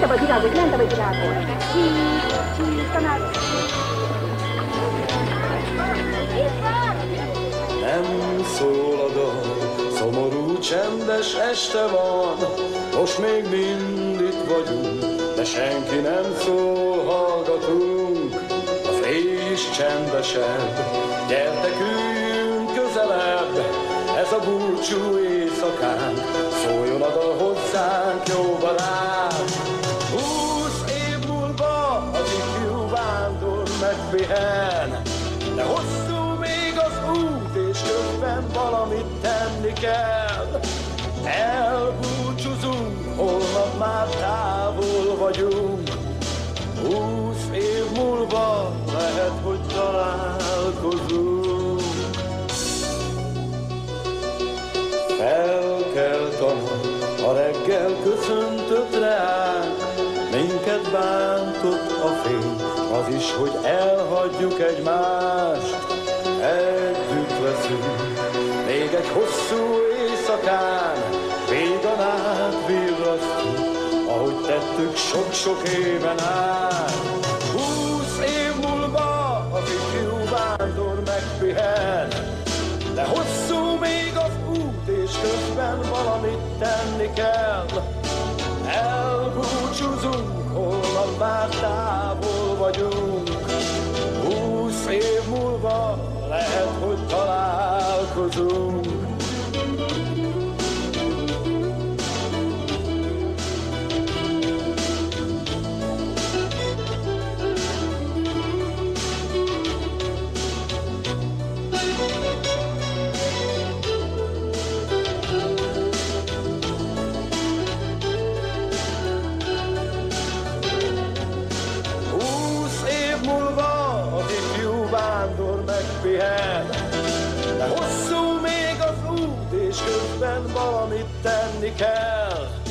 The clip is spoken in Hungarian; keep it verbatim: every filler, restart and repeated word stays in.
mentem a virágot, mentem a virágot. Csík, csík, tanár. Nem szól a dal, szomorú, csendes este van, most még mind itt vagyunk, de senki nem szól, hallgatunk. A fréj is csendesebb, gyertek üljünk közelebb, ez a búcsú éjszakánk, szóljon a dal hozzánk, jó barát. Húsz év múlva az ifjú vándor megpihen, de hosszú még az út, és közben valamit tenni kell. Elbúcsúzunk, holnap már távol vagyunk. Húsz év múlva lehet, hogy találkozunk. Felkelt a nap, a reggel köszöntött reánk, minket bántott a fény, az is, hogy elhagyjuk egymást. Együtt leszünk, még egy hosszú éjszakán, vígan át virrasztunk, ahogy tettük sok-sok éven át. Húsz év múlva az ifjú vándor megpihen, de hosszú még az út, és közben valamit tenni kell. Elbúcsúzunk, holnap már távol vagyunk. Húsz év múlva lehet, hogy találkozunk. Megpihen, de hosszú még az út, és közben valamit tenni kell.